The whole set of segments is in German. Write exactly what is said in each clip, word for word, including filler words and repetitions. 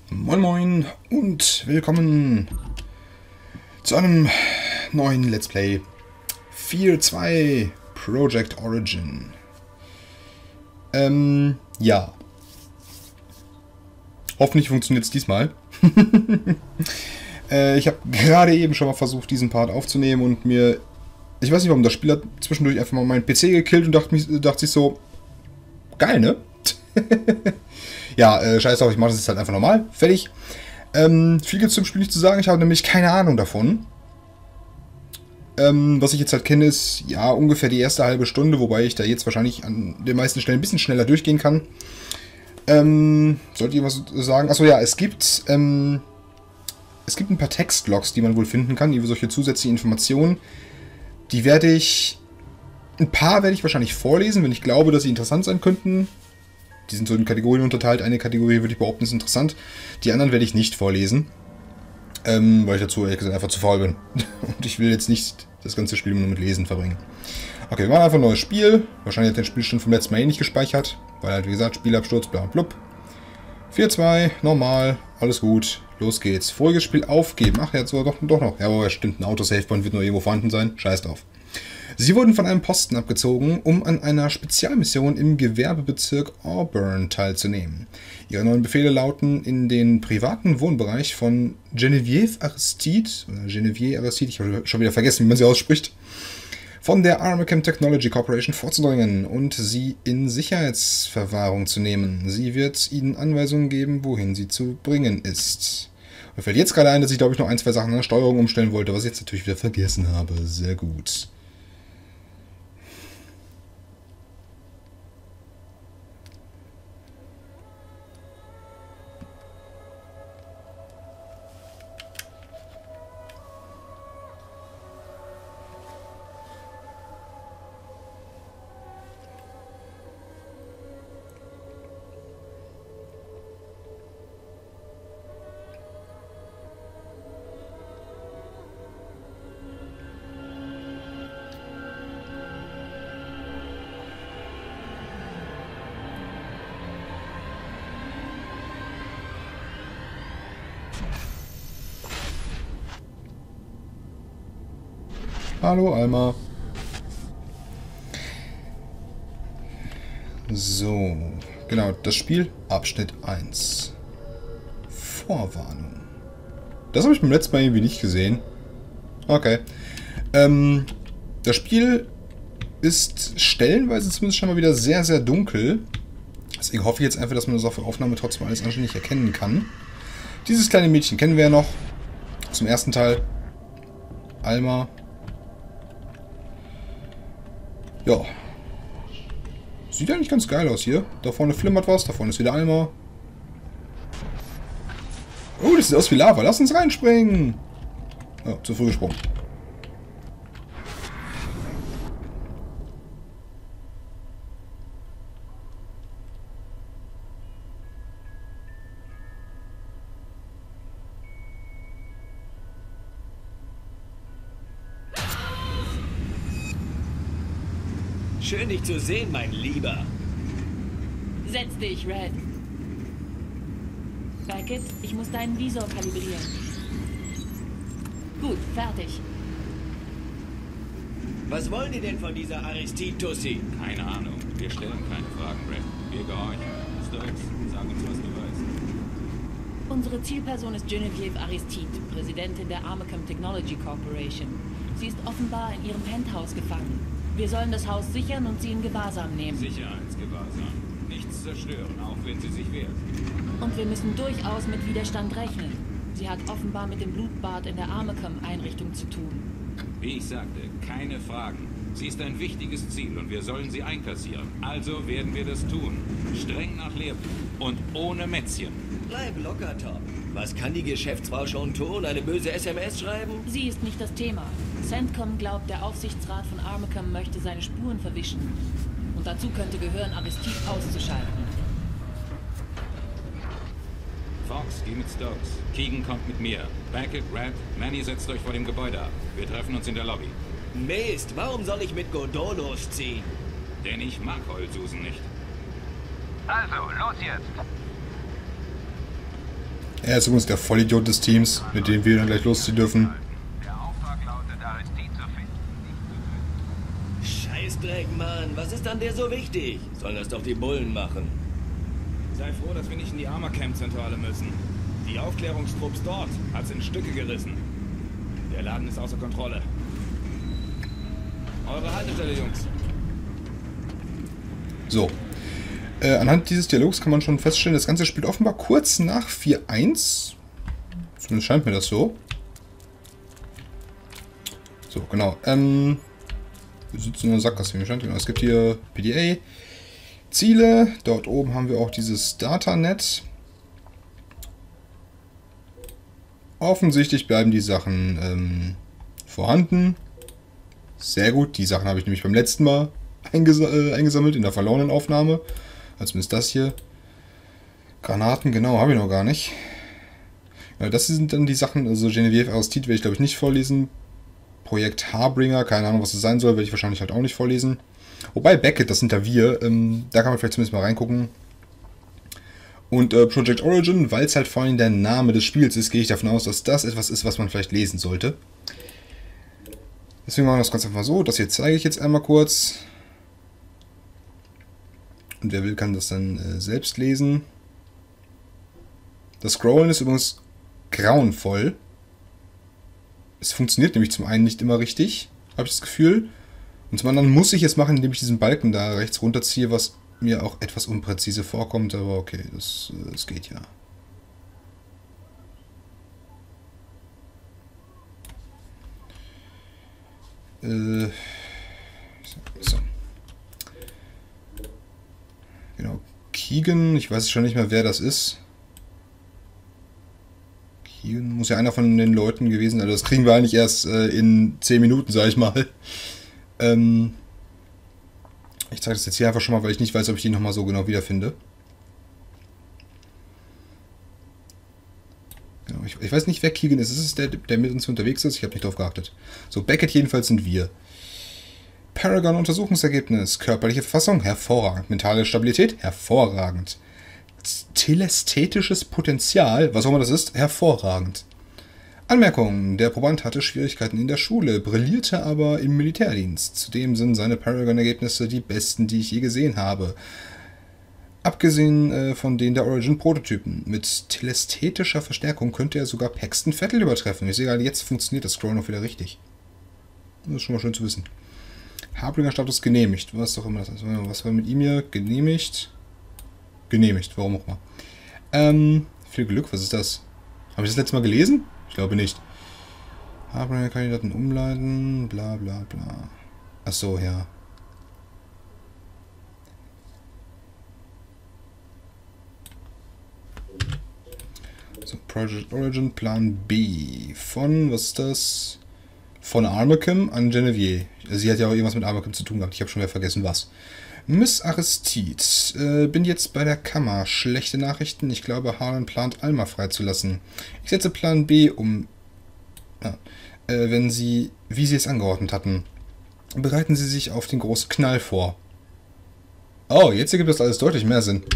Moin Moin und willkommen zu einem neuen Let's Play vier zwei Project Origin. Ähm, ja. Hoffentlich funktioniert es diesmal. äh, ich habe gerade eben schon mal versucht, diesen Part aufzunehmen und mir... Ich weiß nicht warum, das Spiel hat zwischendurch einfach mal meinen P C gekillt und dachte, mich, dachte sich so... Geil, ne? Ja, äh, scheiß drauf, ich mache das jetzt halt einfach normal. Fertig. Ähm, viel gibt es zum Spiel nicht zu sagen. Ich habe nämlich keine Ahnung davon. Ähm, was ich jetzt halt kenne, ist, ja, ungefähr die erste halbe Stunde, wobei ich da jetzt wahrscheinlich an den meisten Stellen ein bisschen schneller durchgehen kann. Ähm, sollte ich was sagen? Achso, ja, es gibt, ähm, es gibt ein paar Textlogs, die man wohl finden kann, die solche zusätzlichen Informationen. Die werde ich, ein paar werde ich wahrscheinlich vorlesen, wenn ich glaube, dass sie interessant sein könnten. Die sind so in Kategorien unterteilt. Eine Kategorie würde ich behaupten, ist interessant. Die anderen werde ich nicht vorlesen. Ähm, weil ich dazu ehrlich gesagt einfach zu faul bin. Und ich will jetzt nicht das ganze Spiel nur mit Lesen verbringen. Okay, wir machen einfach ein neues Spiel. Wahrscheinlich hat der Spielstand vom letzten Mal eh nicht gespeichert. Weil halt, wie gesagt, Spielabsturz, bla blub. vier zwei, normal, alles gut. Los geht's. Voriges Spiel aufgeben. Ach, jetzt sogar doch, doch noch. Ja, aber stimmt, ein Autosave-Point wird nur irgendwo vorhanden sein. Scheiß drauf. Sie wurden von einem Posten abgezogen, um an einer Spezialmission im Gewerbebezirk Auburn teilzunehmen. Ihre neuen Befehle lauten, in den privaten Wohnbereich von Genevieve Aristide, oder Genevieve Aristide, ich habe schon wieder vergessen, wie man sie ausspricht, von der Armacam Technology Corporation vorzudringen und sie in Sicherheitsverwahrung zu nehmen. Sie wird ihnen Anweisungen geben, wohin sie zu bringen ist. Mir fällt jetzt gerade ein, dass ich, glaube ich, noch ein, zwei Sachen an der Steuerung umstellen wollte, was ich jetzt natürlich wieder vergessen habe. Sehr gut. Hallo Alma. So, genau, das Spiel, Abschnitt eins. Vorwarnung. Das habe ich beim letzten Mal irgendwie nicht gesehen. Okay. Ähm, das Spiel ist stellenweise zumindest schon mal wieder sehr, sehr dunkel. Deswegen hoffe ich jetzt einfach, dass man das auf der Aufnahme trotzdem alles anständig erkennen kann. Dieses kleine Mädchen kennen wir ja noch. Zum ersten Teil. Alma. Ja. Sieht eigentlich ganz geil aus hier. Da vorne flimmert was, da vorne ist wieder Alma. Oh, das sieht aus wie Lava. Lass uns reinspringen. Oh, zu früh gesprungen. Schön, dich zu sehen, mein Lieber. Setz dich, Red. Beckett, ich muss deinen Visor kalibrieren. Gut, fertig. Was wollen die denn von dieser Aristide-Tussi? Keine Ahnung. Wir stellen keine Fragen, Red. Wir gehorchen. Stokes, sag uns, was du weißt. Unsere Zielperson ist Genevieve Aristide, Präsidentin der Armacam Technology Corporation. Sie ist offenbar in ihrem Penthouse gefangen. Wir sollen das Haus sichern und sie in Gewahrsam nehmen. Sicherheitsgewahrsam. Nichts zerstören, auch wenn sie sich wehrt. Und wir müssen durchaus mit Widerstand rechnen. Sie hat offenbar mit dem Blutbad in der Armacam-Einrichtung zu tun. Wie ich sagte, keine Fragen. Sie ist ein wichtiges Ziel und wir sollen sie einkassieren. Also werden wir das tun. Streng nach Lehrbuch und ohne Mätzchen. Bleib locker, Tom. Was kann die Geschäftsfrau schon tun? Eine böse S M S schreiben? Sie ist nicht das Thema. CENTCOM glaubt, der Aufsichtsrat von Armacam möchte seine Spuren verwischen. Und dazu könnte gehören, Aristide auszuschalten. Fox, geh mit Stokes. Keegan kommt mit mir. Beckett, Red, Manny setzt euch vor dem Gebäude ab. Wir treffen uns in der Lobby. Mist, warum soll ich mit Godot losziehen? Denn ich mag Heulsusen nicht. Also, los jetzt. Er ist übrigens der Vollidiot des Teams, mit dem wir dann gleich losziehen dürfen. Der Auftrag lautet, Aristide zu finden. Scheißdreck, Mann. Was ist an der so wichtig? Sollen das doch die Bullen machen. Sei froh, dass wir nicht in die Armor-Camp-Zentrale müssen. Die Aufklärungstrupps dort hat's in Stücke gerissen. Der Laden ist außer Kontrolle. Eure Haltestelle, Jungs. So. Äh, anhand dieses Dialogs kann man schon feststellen, das Ganze spielt offenbar kurz nach vier eins. Zumindest scheint mir das so. So, genau. Ähm, wir sitzen in der Sackgasse, wie mir scheint. Genau. Es gibt hier P D A, Ziele. Dort oben haben wir auch dieses Datanet. Offensichtlich bleiben die Sachen ähm, vorhanden. Sehr gut. Die Sachen habe ich nämlich beim letzten Mal einges äh, eingesammelt in der verlorenen Aufnahme. Also zumindest das hier. Granaten, genau, habe ich noch gar nicht. Ja, das sind dann die Sachen, also Genevieve Aristide werde ich glaube ich nicht vorlesen. Projekt Harbringer, keine Ahnung was das sein soll, werde ich wahrscheinlich halt auch nicht vorlesen. Wobei Beckett, das sind da wir, ähm, da kann man vielleicht zumindest mal reingucken. Und äh, Project Origin, weil es halt vor allem der Name des Spiels ist, gehe ich davon aus, dass das etwas ist, was man vielleicht lesen sollte. Deswegen machen wir das ganz einfach so. Das hier zeige ich jetzt einmal kurz. Und wer will, kann das dann äh, selbst lesen. Das Scrollen ist übrigens grauenvoll. Es funktioniert nämlich zum einen nicht immer richtig, habe ich das Gefühl. Und zum anderen muss ich es machen, indem ich diesen Balken da rechts runterziehe, was mir auch etwas unpräzise vorkommt. Aber okay, das, das geht ja. Äh, so. Genau, Keegan, ich weiß schon nicht mehr, wer das ist. Keegan muss ja einer von den Leuten gewesen sein. Also das kriegen wir eigentlich erst äh, in zehn Minuten, sage ich mal. Ähm, ich zeige das jetzt hier einfach schon mal, weil ich nicht weiß, ob ich die nochmal so genau wiederfinde. Genau, ich, ich weiß nicht, wer Keegan ist. Ist es der, der mit uns unterwegs ist? Ich habe nicht drauf geachtet. So, Beckett jedenfalls sind wir. Paragon-Untersuchungsergebnis. Körperliche Verfassung? Hervorragend. Mentale Stabilität? Hervorragend. Telästhetisches Potenzial? Was auch immer das ist? Hervorragend. Anmerkung. Der Proband hatte Schwierigkeiten in der Schule, brillierte aber im Militärdienst. Zudem sind seine Paragon-Ergebnisse die besten, die ich je gesehen habe. Abgesehen äh, von denen der Origin-Prototypen. Mit telästhetischer Verstärkung könnte er sogar Paxton Vettel übertreffen. Ich sehe gerade, jetzt funktioniert das Scroll noch wieder richtig. Das ist schon mal schön zu wissen. Harbringer-Status genehmigt. Was doch immer das ist. Was war mit ihm hier? Genehmigt. Genehmigt, warum auch immer. Ähm, viel Glück, was ist das? Habe ich das letzte Mal gelesen? Ich glaube nicht. Harbringer-Kandidaten umleiten, bla bla bla. Achso, ja. So, Project Origin Plan B. Von, was ist das? Von Armacam an Genevieve. Sie hat ja auch irgendwas mit Armacam zu tun gehabt. Ich habe schon wieder vergessen, was. Miss Aristide. Äh, bin jetzt bei der Kammer. Schlechte Nachrichten. Ich glaube, Harlan plant Alma freizulassen. Ich setze Plan B um. Ja, äh, wenn Sie, wie Sie es angeordnet hatten. Bereiten Sie sich auf den großen Knall vor. Oh, jetzt ergibt das alles deutlich mehr Sinn.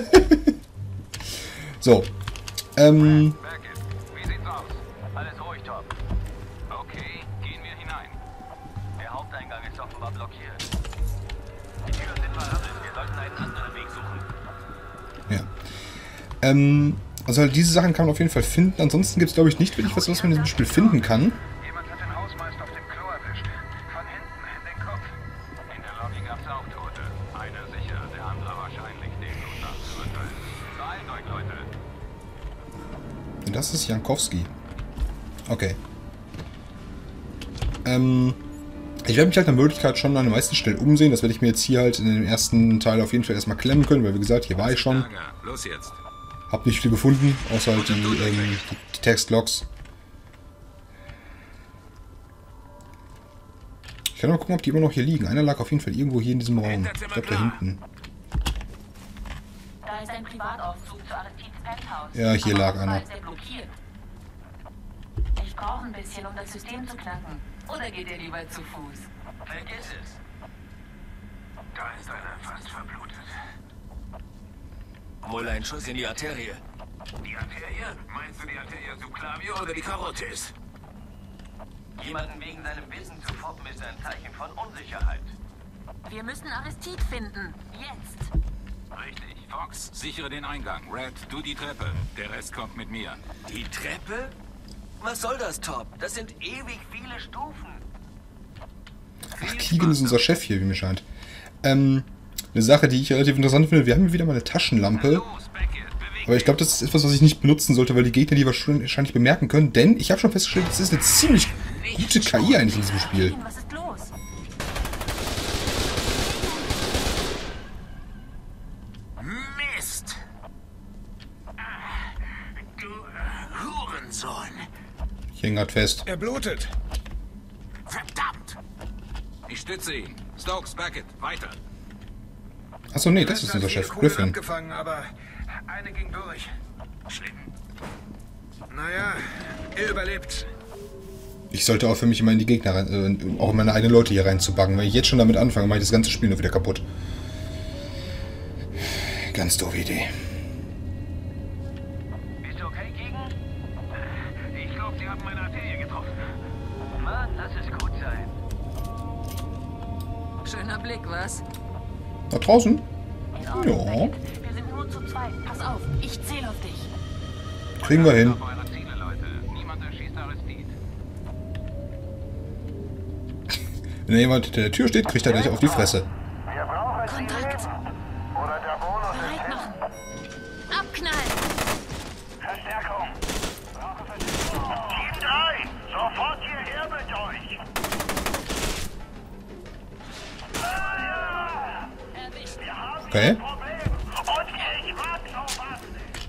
So. Ähm. Wie sieht's aus? Alles ruhig, Top. Okay, gehen wir hinein. Der Haupteingang ist offenbar blockiert. Die Türen sind verrammelt. Wir sollten einen anderen Weg suchen. Ja. Ähm, also halt diese Sachen kann man auf jeden Fall finden. Ansonsten gibt es, glaube ich, nicht wirklich was, was man in diesem Spiel finden kann. Jemand hat den Hausmeister auf dem Klo erwischt. Von hinten in den Kopf. In der Lobby gab's auch Tote. Einer sicher, der andere wahrscheinlich leblos nach zu urteilen. Beeilt euch, Leute. Das ist Jankowski. Okay. Ähm, ich werde mich halt nach Möglichkeit schon an den meisten Stellen umsehen. Das werde ich mir jetzt hier halt in dem ersten Teil auf jeden Fall erstmal klemmen können, weil wie gesagt, hier war ich schon. Los jetzt. Hab nicht viel gefunden, außer halt die, ähm, die, die Textlogs. Ich kann mal gucken, ob die immer noch hier liegen. Einer lag auf jeden Fall irgendwo hier in diesem Raum. Ich glaube da hinten. Da ist ein Privataufzug zu Aristides Penthouse. Ja, hier lag Aber einer. ist er blockiert. Ich brauche ein bisschen, um das System zu knacken. Oder geht ihr lieber zu Fuß? Vergiss es. Da ist einer fast verblutet. Wohl ein Schuss in die Arterie. Die Arterie? Meinst du die Arterie subclavia oder die Karotis? Jemanden wegen seinem Wissen zu foppen ist ein Zeichen von Unsicherheit. Wir müssen Aristide finden. Jetzt. Richtig. Fox, sichere den Eingang. Red, du die Treppe. Der Rest kommt mit mir. Die Treppe? Was soll das, Top? Das sind ewig viele Stufen. Ach, Keegan ist unser Chef hier, wie mir scheint. Ähm, eine Sache, die ich relativ interessant finde, wir haben hier wieder mal eine Taschenlampe. Aber ich glaube, das ist etwas, was ich nicht benutzen sollte, weil die Gegner die wahrscheinlich bemerken können. Denn ich habe schon festgestellt, das ist eine ziemlich gute K I eigentlich in diesem Spiel. Was ist los? Mist! Du Hurensohn! Ich hänge grad fest. Er blutet. Verdammt! Ich stütze ihn. Stokes, Beckett, weiter. Achso, nee, das ist unser Chef, Griffin. Abgefangen, aber eine ging durch. Schlimm. Naja, er überlebt. Ich sollte auch für mich immer in die Gegner rein, äh, auch in meine eigenen Leute hier reinzubaggen. Wenn ich jetzt schon damit anfange, mache ich das ganze Spiel nur wieder kaputt. Ganz doofe Idee. Bist du okay, Keegan? Ich glaube, sie haben meine Arterie getroffen. Mann, lass es gut sein. Schöner Blick, was? Da draußen? In Ordnung, Ja. Beckett. Wir sind nur zu zweit. Pass auf, ich zähle auf dich. Kriegen wir hin. Auf eure Ziele, Leute. Niemand erschießt Aristide. Wenn da jemand hinter der Tür steht, kriegt er gleich auf die Fresse. Wir brauchen Kontakt. oder der Bonus Bereit machen. Abknallen. Verstärkung. Brauche Verstärkung. sieben drei, sofort hierher mit euch. Erwischt. Wir haben Okay. ein Problem. Und ich mag sowas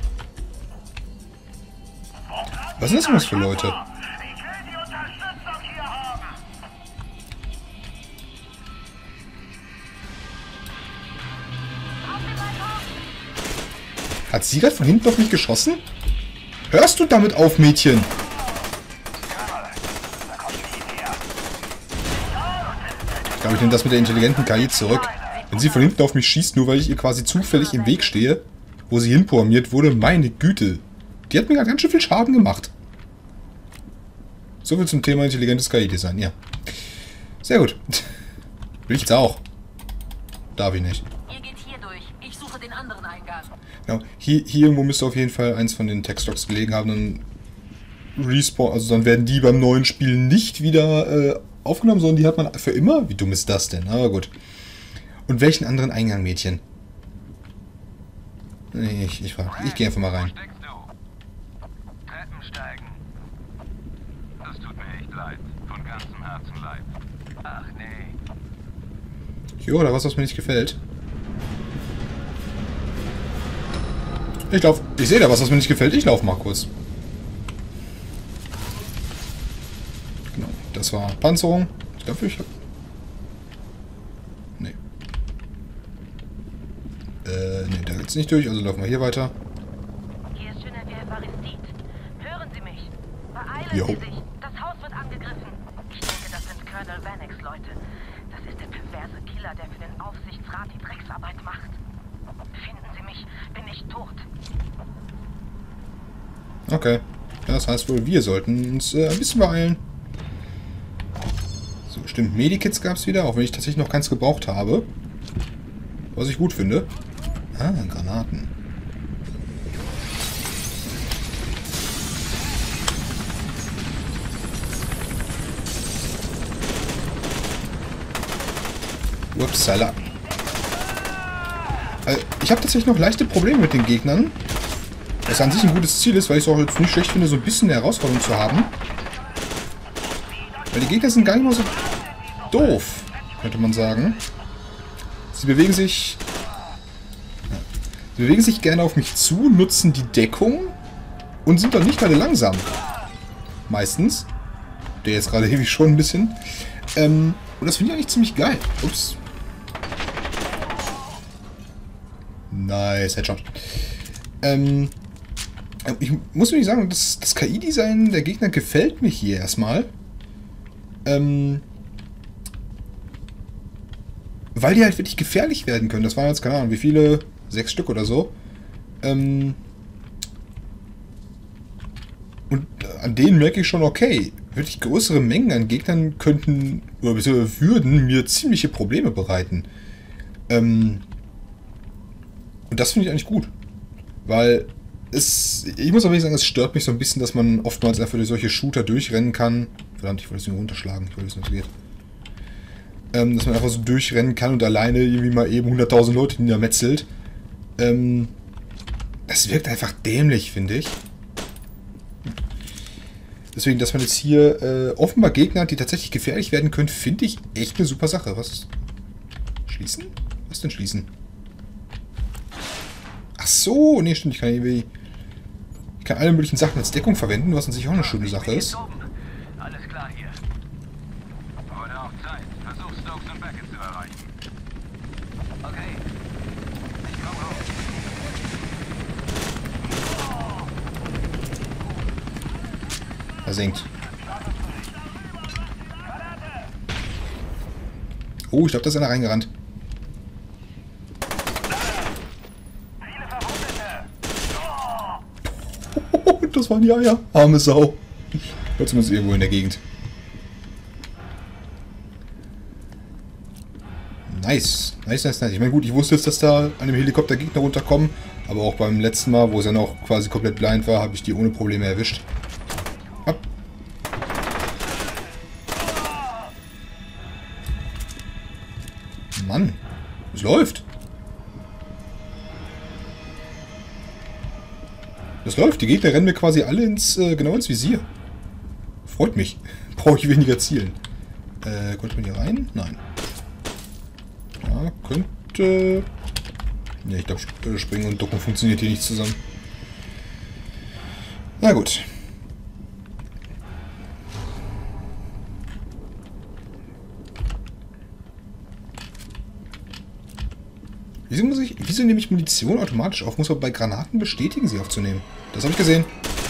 nicht. Was sind das denn für Leute? Ich will die Unterstützung hier haben. Auf den Balkon. Hat sie gerade von hinten auf mich geschossen? Hörst du damit auf, Mädchen? Ich glaube, ich nehme das mit der intelligenten K I zurück. Wenn sie von hinten auf mich schießt, nur weil ich ihr quasi zufällig im Weg stehe, wo sie hinprogrammiert wurde, meine Güte. Die hat mir gerade ganz schön viel Schaden gemacht. Soviel zum Thema intelligentes K I-Design, ja. Sehr gut. Will ich jetzt auch. Darf ich nicht. Ihr geht hier durch. Ich suche den anderen Eingang. Genau. Hier, hier irgendwo müsste auf jeden Fall eins von den Textdocs gelegen haben. Dann Respawn, also dann werden die beim neuen Spiel nicht wieder äh, aufgenommen, sondern die hat man für immer. Wie dumm ist das denn? Aber gut. Und welchen anderen Eingang, Mädchen? Nee, ich, ich, frage. Ich gehe einfach mal rein. Wo steckst du? Treppensteigen. Das tut mir echt leid. Von ganzem Herzen leid. Ach nee. Jo, da was, was mir nicht gefällt. Ich lauf. Ich sehe da was, was mir nicht gefällt. Ich laufe mal kurz. Genau. Das war Panzerung. Ich glaube, ich habe. Nee. Äh, nee, da geht's nicht durch. Also laufen wir hier weiter. Hier ist Genevieve Aristide. Hören Sie mich. Beeilen Jo. Sie sich. Das Haus wird angegriffen. Ich denke, das sind Colonel Vannex Leute. Das ist der perverse Killer, der für den Aufsichtsrat die Drecksarbeit macht. Finden Sie mich, bin ich tot. Okay. Ja, das heißt wohl, wir sollten uns äh, ein bisschen beeilen. So, stimmt. Medikits gab es wieder, auch wenn ich tatsächlich noch keins gebraucht habe. Was ich gut finde. Ah, Granaten. Upsala. Äh, ich habe tatsächlich noch leichte Probleme mit den Gegnern. Was an sich ein gutes Ziel ist, weil ich es auch jetzt nicht schlecht finde, so ein bisschen eine Herausforderung zu haben. Weil die Gegner sind gar nicht mal so doof, könnte man sagen. Sie bewegen sich... Ja. Sie bewegen sich gerne auf mich zu, nutzen die Deckung und sind dann nicht alle langsam. Meistens. Der jetzt gerade ewig schon ein bisschen. Ähm, und das finde ich eigentlich ziemlich geil. Ups. Nice, Headshot. Ähm... Ich muss wirklich sagen, das, das K I-Design der Gegner gefällt mir hier erstmal. Ähm, weil die halt wirklich gefährlich werden können. Das waren jetzt, keine Ahnung, wie viele? Sechs Stück oder so. Ähm, an denen merke ich schon, okay, wirklich größere Mengen an Gegnern könnten, oder beziehungsweise würden mir ziemliche Probleme bereiten. Ähm, und das finde ich eigentlich gut. Weil es, ich muss aber nicht sagen, es stört mich so ein bisschen, dass man oftmals einfach durch solche Shooter durchrennen kann. Verdammt, ich wollte es nur runterschlagen, ich wollte wissen, was geht. Ähm, dass man einfach so durchrennen kann und alleine irgendwie mal eben hunderttausend Leute niedermetzelt. Ähm, das wirkt einfach dämlich, finde ich. Deswegen, dass man jetzt hier äh, offenbar Gegner hat, die tatsächlich gefährlich werden können, finde ich echt eine super Sache. Was? Schließen? Was denn schließen? Ach so, nee, stimmt. Ich kann irgendwie... Ich kann alle möglichen Sachen als Deckung verwenden, was an sich auch eine schöne Sache ist. Alles klar hier. Wurde auch Zeit. Versuch Stokes und Beckett zu erreichen. Okay. Ich komm raus. Versenkt. Oh, ich glaube, da ist einer reingerannt. Oh, das waren die Eier. Arme Sau. Oder zumindest irgendwo in der Gegend. Nice. Nice, nice, nice. Ich meine, gut, ich wusste jetzt, dass da an dem Helikopter Gegner runterkommen. Aber auch beim letzten Mal, wo es ja noch quasi komplett blind war, habe ich die ohne Probleme erwischt. Ab. Mann. Es läuft. Das läuft. Die Gegner rennen mir quasi alle ins, äh, genau ins Visier. Freut mich. Brauche ich weniger zielen. Äh, konnte man hier rein? Nein. Ja, könnte... Ne, ich glaube, Springen und Ducken funktioniert hier nicht zusammen. Na gut. Wieso muss ich... Wieso nehme ich Munition automatisch auf? Muss man bei Granaten bestätigen, sie aufzunehmen. Das habe ich gesehen.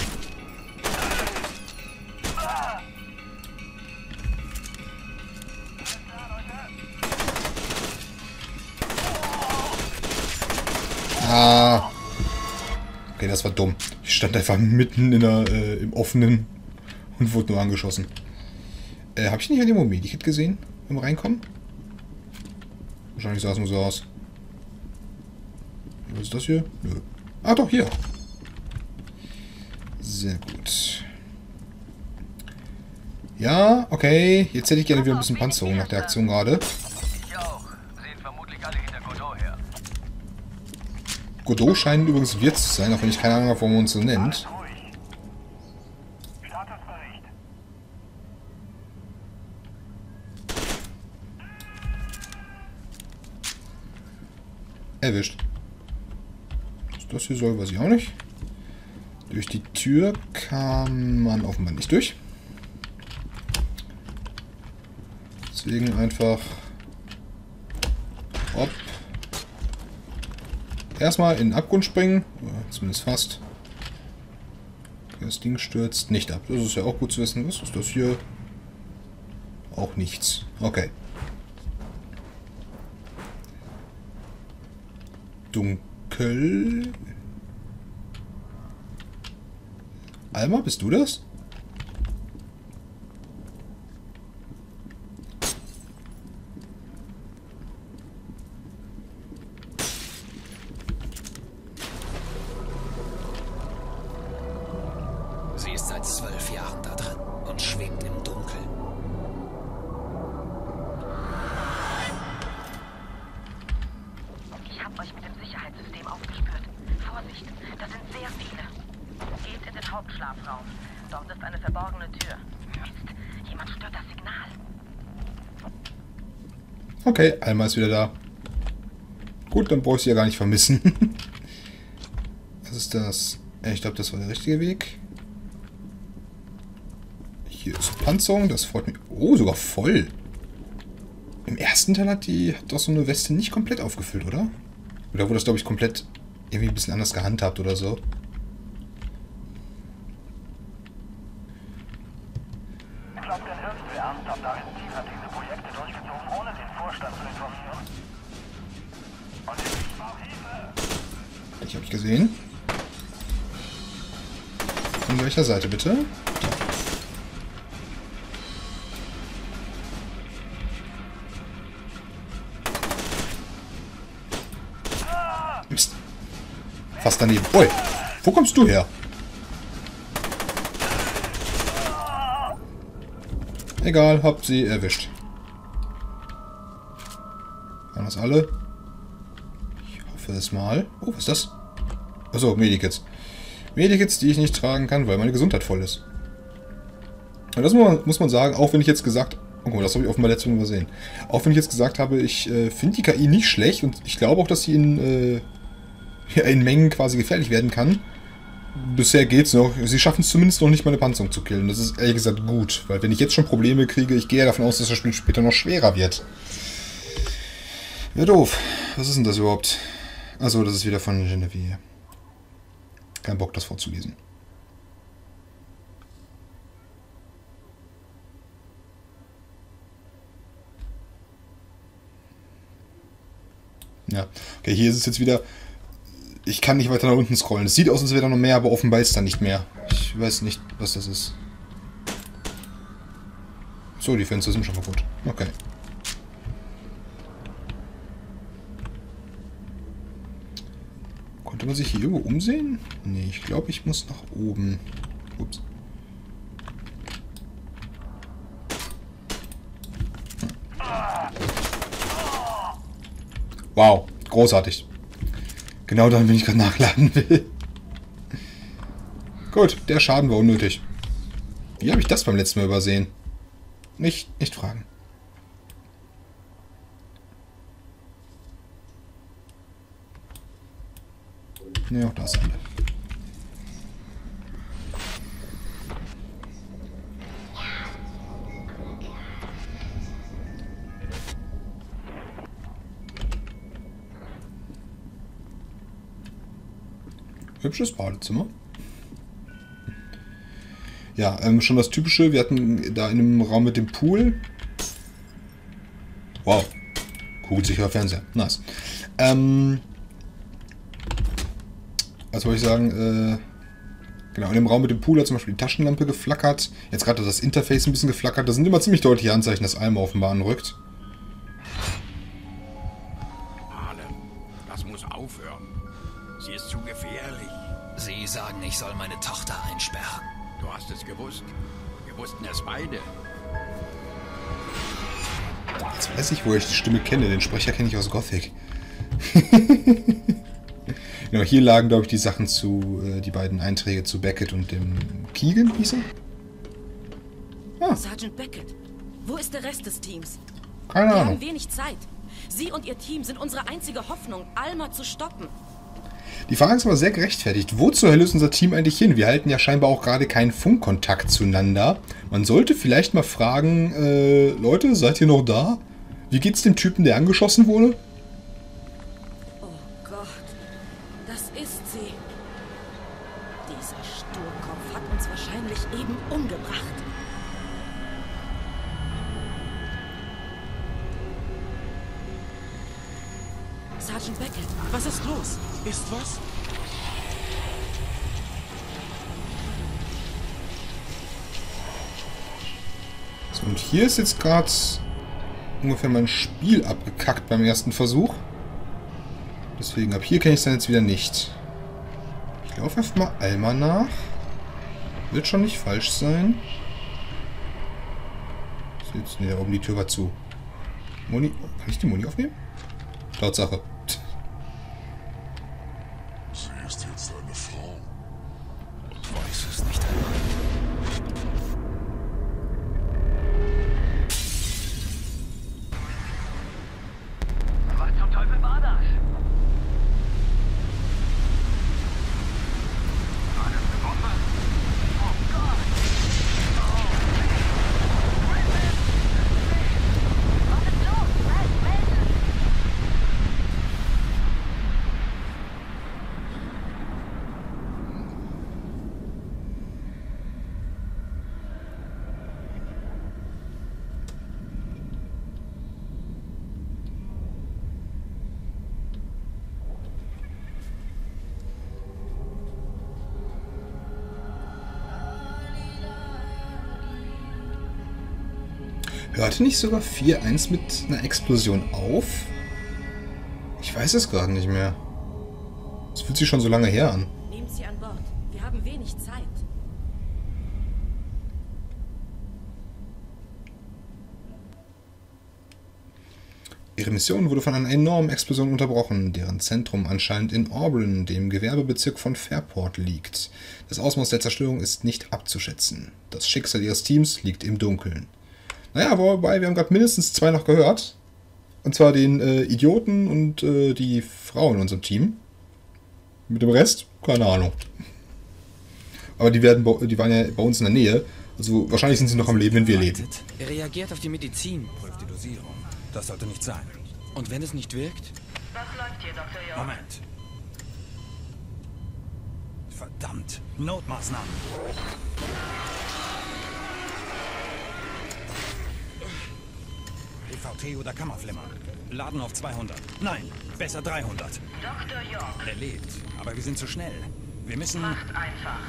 Ah. Okay, das war dumm. Ich stand einfach mitten in der, äh, im Offenen und wurde nur angeschossen. Äh, habe ich nicht an dem Medikit gesehen beim Reinkommen? Wahrscheinlich sah es nur so aus. Was ist das hier? Nö. Ah, doch, hier. Sehr gut. Ja, okay. Jetzt hätte ich gerne wieder ein bisschen Panzerung nach der Aktion gerade. Ich auch. Sehen vermutlich alle hinter Godot her. Godot scheint übrigens Wirt zu sein, auch wenn ich keine Ahnung habe, warum man uns so nennt. Erwischt. Was das hier soll, weiß ich auch nicht. Durch die Tür kam man offenbar nicht durch. Deswegen einfach... Hopp. Erstmal in den Abgrund springen. Oder zumindest fast. Das Ding stürzt nicht ab. Das ist ja auch gut zu wissen. Was ist das hier? Auch nichts. Okay. Dunkel. Alma, bist du das? Sie ist seit zwölf Jahren da drin und schwebt im Dunkeln. Ich habe euch mit dem Sicherheitssystem aufgespürt. Vorsicht, das sind sehr viele. Geht in den Hauptschlafraum. Dort ist eine verborgene Tür. Mist, jemand stört das Signal. Okay, Alma ist wieder da. Gut, dann brauche ich sie ja gar nicht vermissen. Was ist das? Ich glaube, das war der richtige Weg. Hier ist Panzerung, das freut mich. Oh, sogar voll. Im ersten Teil hat die hat doch so eine Weste nicht komplett aufgefüllt, oder? Oder wurde das, glaube ich, komplett irgendwie ein bisschen anders gehandhabt oder so? Ich glaube, der höchste ernsthaft Arrestin hat diese Projekte durchgezogen, ohne den Vorstand zu informieren. Und ich brauche Hilfe. Ich habe ich gesehen. Von welcher Seite bitte? Psst. Fast daneben. Ui, wo kommst du her? Egal, hab sie erwischt. Waren das alle? Ich hoffe es mal. Oh, was ist das? Achso, Medikits. Medikits, die ich nicht tragen kann, weil meine Gesundheit voll ist. Und das muss man, muss man sagen, auch wenn ich jetzt gesagt... Oh, das habe ich offenbar letztes Mal übersehen. Auch wenn ich jetzt gesagt habe, ich äh, finde die K I nicht schlecht und ich glaube auch, dass sie in, äh, in Mengen quasi gefährlich werden kann. Bisher geht's noch. Sie schaffen es zumindest noch nicht, meine Panzerung zu killen. Das ist ehrlich gesagt gut, weil wenn ich jetzt schon Probleme kriege, ich gehe davon aus, dass das Spiel später noch schwerer wird. Ja, doof. Was ist denn das überhaupt? Achso, das ist wieder von Genevieve. Kein Bock, das vorzulesen. Ja, okay, hier ist es jetzt wieder... Ich kann nicht weiter nach unten scrollen. Es sieht aus, als wäre da noch mehr, aber offenbar ist da nicht mehr. Ich weiß nicht, was das ist. So, die Fenster sind schon kaputt. Okay. Konnte man sich hier irgendwo umsehen? Nee, ich glaube, ich muss nach oben. Ups. Wow, großartig. Genau dann, wenn ich gerade nachladen will. Gut, der Schaden war unnötig. Wie habe ich das beim letzten Mal übersehen? Nicht, nicht fragen. Ne, auch das alle. Hübsches Badezimmer. Ja, ähm, schon das Typische. Wir hatten da in einem Raum mit dem Pool. Wow. Kugelsicherer Fernseher. Nice. Ähm, was wollte ich sagen? Äh, genau, in dem Raum mit dem Pool hat zum Beispiel die Taschenlampe geflackert. Jetzt gerade das Interface ein bisschen geflackert. Das sind immer ziemlich deutliche Anzeichen, dass Alma offenbar anrückt. Das muss aufhören. Sie ist zu gefährlich. Sie sagen, ich soll meine Tochter einsperren. Du hast es gewusst. Wir wussten es beide. Jetzt weiß ich, wo ich die Stimme kenne. Den Sprecher kenne ich aus Gothic. Genau, hier lagen, glaube ich, die Sachen zu, äh, die beiden Einträge zu Beckett und dem Keegan, hieß er? Ah. Sergeant Beckett, wo ist der Rest des Teams? Keine Wir Ahnung. haben wenig Zeit. Sie und Ihr Team sind unsere einzige Hoffnung, Alma zu stoppen. Die Frage ist aber sehr gerechtfertigt. Wo zur Hölle ist unser Team eigentlich hin? Wir halten ja scheinbar auch gerade keinen Funkkontakt zueinander. Man sollte vielleicht mal fragen, äh, Leute, seid ihr noch da? Wie geht's dem Typen, der angeschossen wurde? Oh Gott, das ist sie. Dieser Sturkopf hat uns wahrscheinlich eben umgebracht. Sergeant Beckett, was ist los? Ist was? So, und hier ist jetzt gerade ungefähr mein Spiel abgekackt beim ersten Versuch. Deswegen, ab hier kenne ich es dann jetzt wieder nicht. Ich laufe einfach mal Alma nach. Wird schon nicht falsch sein. So, jetzt, nee, da oben die Tür war zu. Moni, kann ich die Moni aufnehmen? Tatsache. Sie ist jetzt eine Frau. Ich weiß es nicht einmal. Was zum Teufel war das? War das eine Bombe? Oh Gott! Was ist los? Red, melden! Hörte nicht sogar vier eins mit einer Explosion auf? Ich weiß es gerade nicht mehr. Es fühlt sich schon so lange her an. Nehmt sie an Bord. Wir haben wenig Zeit. Ihre Mission wurde von einer enormen Explosion unterbrochen, deren Zentrum anscheinend in Auburn, dem Gewerbebezirk von Fairport, liegt. Das Ausmaß der Zerstörung ist nicht abzuschätzen. Das Schicksal ihres Teams liegt im Dunkeln. Naja, wobei, wir haben gerade mindestens zwei noch gehört. Und zwar den äh, Idioten und äh, die Frau in unserem Team. Mit dem Rest, keine Ahnung. Aber die, werden, die waren ja bei uns in der Nähe. Also wahrscheinlich sind sie noch am Leben, wenn wir leben. Er reagiert auf die Medizin. Prüft die Dosierung. Das sollte nicht sein. Und wenn es nicht wirkt? Was läuft hier, Doktor York? Moment. Verdammt. Notmaßnahmen. E V T oder Kammerflimmer. Laden auf zweihundert. Nein, besser dreihundert. Doktor York. Er lebt, aber wir sind zu schnell. Wir müssen... Macht einfach.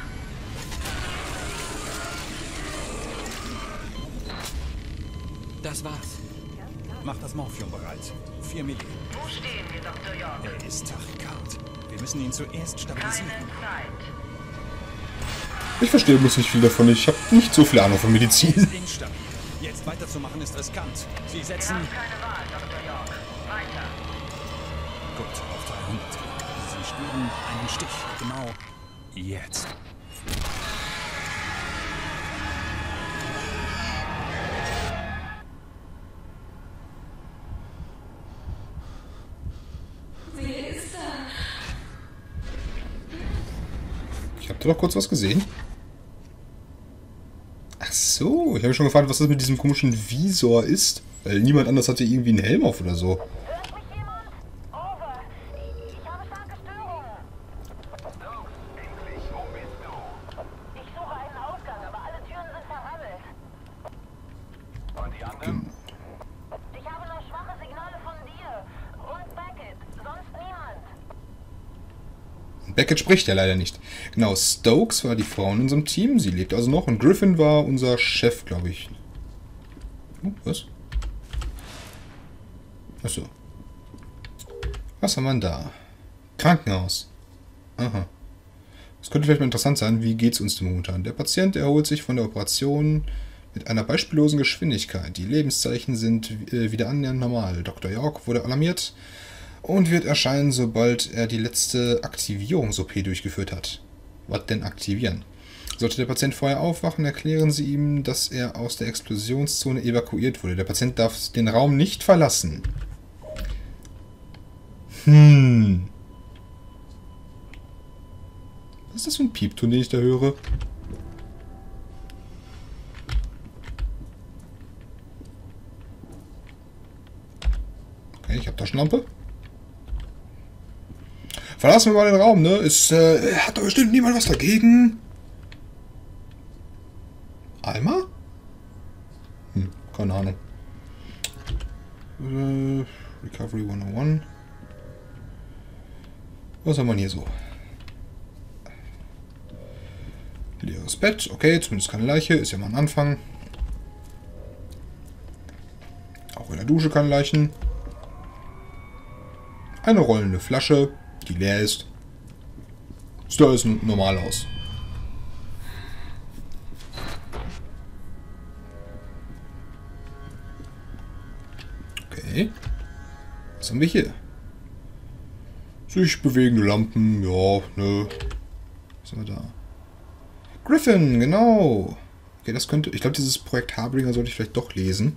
Das war's. Mach das Morphium bereit. vier Milli. Wo stehen wir, Doktor York? Er ist Tachykard. Wir müssen ihn zuerst stabilisieren. Keine Zeit. Ich verstehe bloß nicht viel davon. Ich habe nicht so viel Ahnung von Medizin. Ist instabil. Jetzt weiterzumachen ist riskant. Sie setzen... Wir haben keine Wahl, Doktor York. Weiter. Gut, auf dreihundert. Sie spüren einen Stich. Genau jetzt. Ich habe da doch kurz was gesehen. Ach so, ich habe mich schon gefragt, was das mit diesem komischen Visor ist. Weil niemand anders hat ja irgendwie einen Helm auf oder so. Hört mich jemand? Over. Ich habe starke Störungen. Stokes, endlich, wo bist du? Ich suche einen Ausgang, aber alle Türen sind verrammelt. Und die anderen? Ich habe nur schwache Signale von dir. Und Beckett. Sonst niemand. Beckett spricht ja leider nicht. Genau, Stokes war die Frau in unserem Team. Sie lebt also noch. Und Griffin war unser Chef, glaube ich. Oh, was? Achso. Was haben wir denn da? Krankenhaus. Aha. Das könnte vielleicht mal interessant sein. Wie geht's uns denn momentan? Der Patient erholt sich von der Operation mit einer beispiellosen Geschwindigkeit. Die Lebenszeichen sind äh, wieder annähernd normal. Doktor York wurde alarmiert und wird erscheinen, sobald er die letzte Aktivierungs-O P durchgeführt hat. Was denn aktivieren? Sollte der Patient vorher aufwachen, erklären Sie ihm, dass er aus der Explosionszone evakuiert wurde. Der Patient darf den Raum nicht verlassen. Hm. Was ist das für ein Piepton, den ich da höre? Okay, ich habe Taschenlampe. Verlassen wir mal den Raum, ne? Es äh, hat doch bestimmt niemand was dagegen. Alma? Hm, keine Ahnung. Äh, Recovery hundertundeins. Was haben wir hier so? Leeres Bett. Okay, zumindest keine Leiche. Ist ja mal ein Anfang. Auch in der Dusche keine Leichen. Eine rollende Flasche, die leer ist. Sieht alles normal aus. Okay. Was haben wir hier? Sich bewegende Lampen, ja, ne. Was haben wir da? Griffin, genau. Okay, das könnte... Ich glaube, dieses Projekt Harbinger sollte ich vielleicht doch lesen.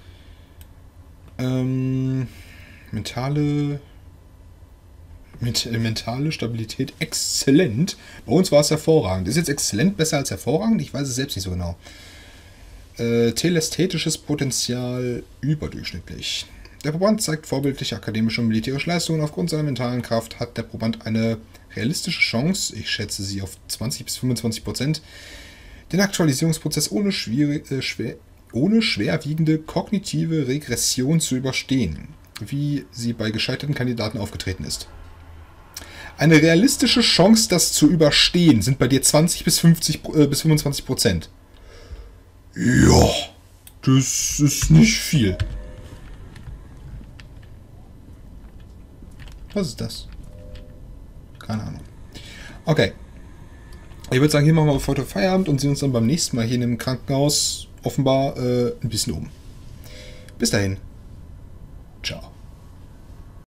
Ähm... Mentale... Mit mentale Stabilität exzellent. Bei uns war es hervorragend. Ist jetzt exzellent besser als hervorragend? Ich weiß es selbst nicht so genau. Äh, telästhetisches Potenzial überdurchschnittlich. Der Proband zeigt vorbildliche akademische und militärische Leistungen. Aufgrund seiner mentalen Kraft hat der Proband eine realistische Chance, ich schätze sie auf zwanzig bis fünfundzwanzig Prozent, den Aktualisierungsprozess ohne, schwierig, äh, schwer, ohne schwerwiegende kognitive Regression zu überstehen, wie sie bei gescheiterten Kandidaten aufgetreten ist. Eine realistische Chance, das zu überstehen, sind bei dir zwanzig bis fünfzig äh, bis fünfundzwanzig Prozent. Ja. Das ist nicht viel. Was ist das? Keine Ahnung. Okay. Ich würde sagen, hier machen wir auf heute Feierabend und sehen uns dann beim nächsten Mal hier in dem Krankenhaus offenbar äh, ein bisschen um. Bis dahin.